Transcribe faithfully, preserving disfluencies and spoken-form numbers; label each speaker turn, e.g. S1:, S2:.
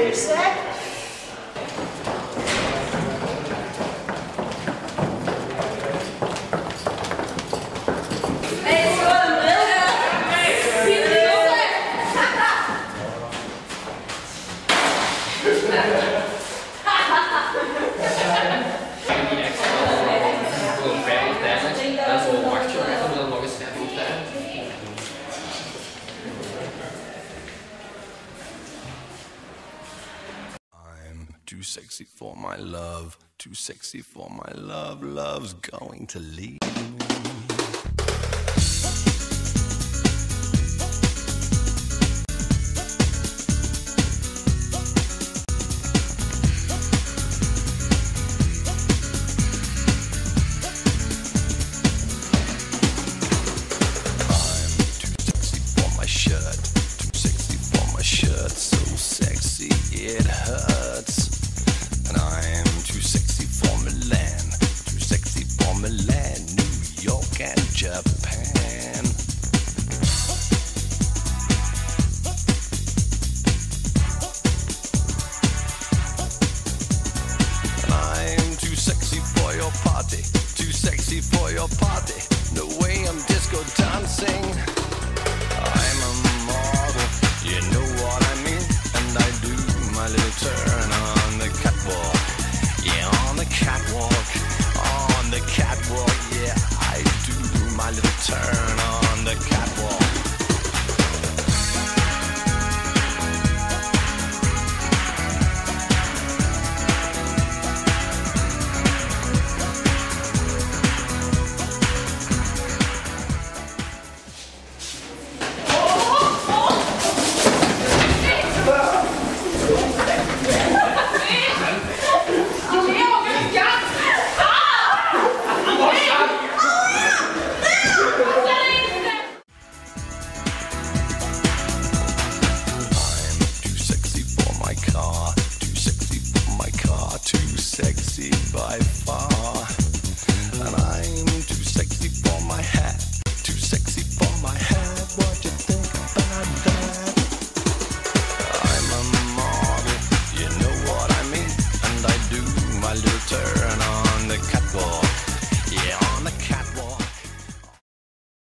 S1: You're set? Hey, så er den med her.
S2: I'm too sexy for my love, too sexy for my love, love's going to leave me. It hurts, and I'm too sexy for Milan, too sexy for Milan, New York and Japan. And I'm too sexy for your party, too sexy for your party, no way I'm disco dancing. I'm a model, you know what I mean, and I do my little turn on the catwalk, yeah, on the catwalk, on the catwalk, yeah, I do my little turn on the catwalk. Too sexy by far.